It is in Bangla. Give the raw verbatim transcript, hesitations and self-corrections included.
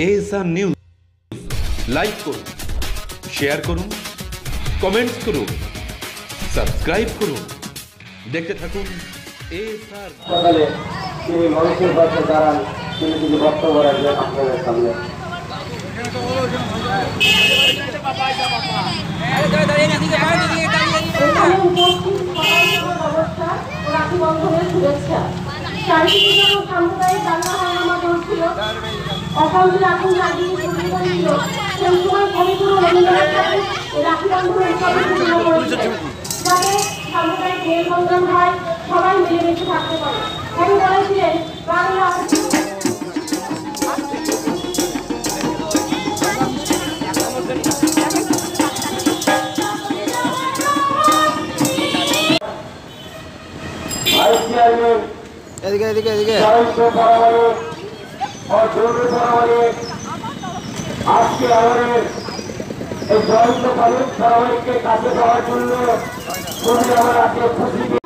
এএসআর নিউজ লাইক করুন, শেয়ার করুন, কমেন্টস করুন, সাবস্ক্রাইব করুন, দেখতে থাকুন এএসআর। সকালে তিনি মানুষের পাশে দাঁড়ান, তিনি কিছু বক্তব্য রাখবেন আপনাদের সামনে। সবাই মিলেমিশে থাকতে পারে। কবি বলেছিলেন বাংলা এদিকে এদিকে এদিকে আজকে আমাদের এই জয়ন্ত পালক ধারাবাহিককে কাছে দেওয়ার জন্য খুবই আমার আজকে খুশি।